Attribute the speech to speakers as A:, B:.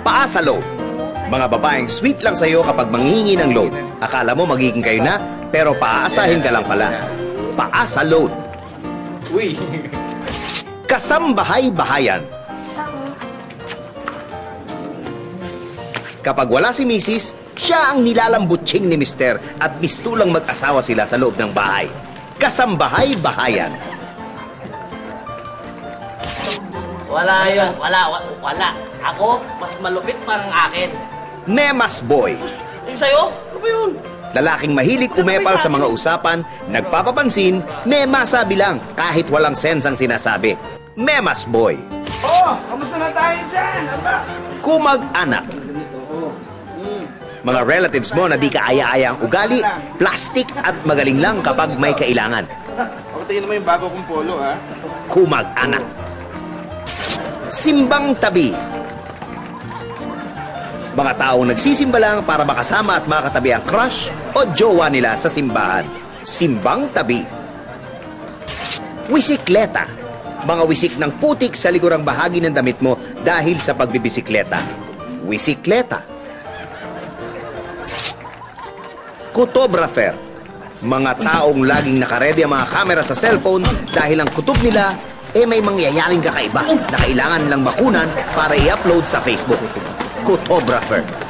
A: Paa sa load. Mga babaeng sweet lang sa'yo kapag manghihingi ng load. Akala mo magiging kayo na, pero paaasahin ka lang pala. Paa sa load.
B: Uy!
A: Kasambahay-bahayan. Kapag wala si Mrs., siya ang nilalambutsing ni Mr. at mistulang mag-asawa sila sa loob ng bahay. Kasambahay-bahayan.
C: Wala yun. Wala. Ako, mas malupit parang akin.
A: Memas boy.
C: Yung sa'yo? Ano ba yun?
A: Lalaking mahilig umepal sa mga usapan, nagpapapansin, mema sabi lang kahit walang sense ang sinasabi. Memas boy.
B: Oh! Kamusta na tayo dyan? Aba?
A: Kumag-anak. Mga relatives mo na di kaaya-aya ang ugali, plastic at magaling lang kapag may kailangan.
B: Tingnan mo yung bago kong polo, ha?
A: Kumag-anak. Simbang tabi. Mga taong nagsisimba lang para makasama at makatabi ang crush o jowa nila sa simbahan. Simbang tabi. Wisikleta. Mga wisik ng putik sa likurang bahagi ng damit mo dahil sa pagbibisikleta. Wisikleta. Photographer. Mga taong laging nakaredy ang mga kamera sa cellphone dahil ang kutob nila may mangyayaring kakaiba na kailangan lang makunan para i-upload sa Facebook. Photographer.